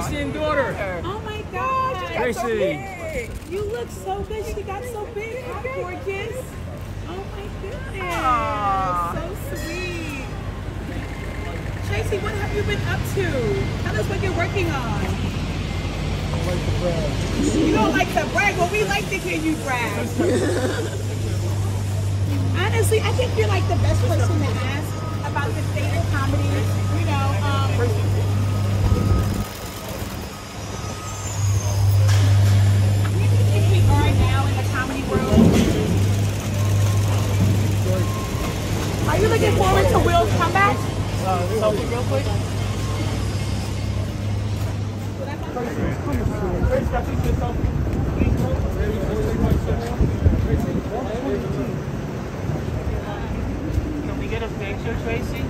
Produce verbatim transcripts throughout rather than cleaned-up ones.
Tracy and daughter. Oh my gosh. You got Tracy. so big. You look so good. She got so big. How gorgeous. Oh my goodness. Aww. So sweet. Tracy, what have you been up to? Tell us what you're working on. I like to brag. You don't like to brag, but we like to hear you brag. Honestly, I think you're like the best person to ask about the state of comedy. You know, um, where do you think we are now in the comedy world? Are you looking forward to Will's comeback? Uh, selfie real quick. Can we get a picture, Tracy?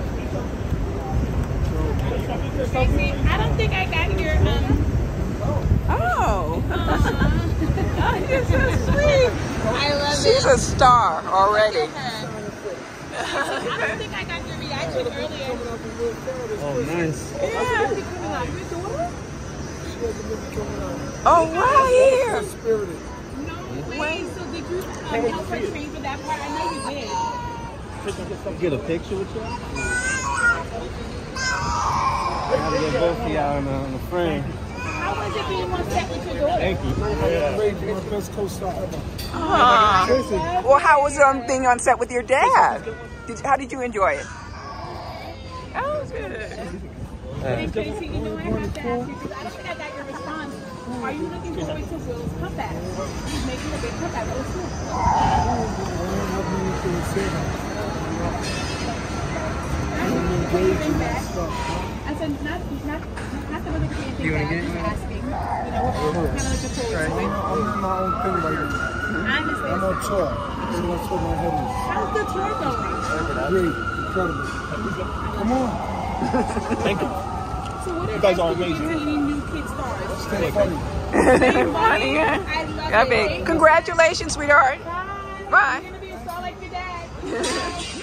Tracy, I don't think I got your um. Oh. Uh, oh, you're so sweet. I love She's it. a star already. I don't think I got your reaction earlier. Oh, nice. Yeah. Oh, wow, here. No way. So did you um, help her train for that part? I know you did. Get a picture with you? I gotta get both of y'all on the, on the frame. How was it being on set with your daughter? Thank you. Yeah. My best co-star ever. Uh, well, how was it on being on set with your dad? Did, how did you enjoy it? Oh, good. Hey, Tracy, you know I have to ask you, because I don't think I got your response. Are you looking forward to Will's comeback? He's making a big comeback. What soon? I said, not, not, not the other thing back, just asking. You know, what kind of looking forward to it? I'm my own thing right now. I understand. I'm on tour. So that's what my head is. How's the tour going? Great. Incredible. Come on. Thank you. So what You are guys are you amazing. to any new kid stars? Stay funny. Funny, huh? I love Yeah, it. big. Congratulations, sweetheart. Bye. Bye. You're going to be a star like your dad.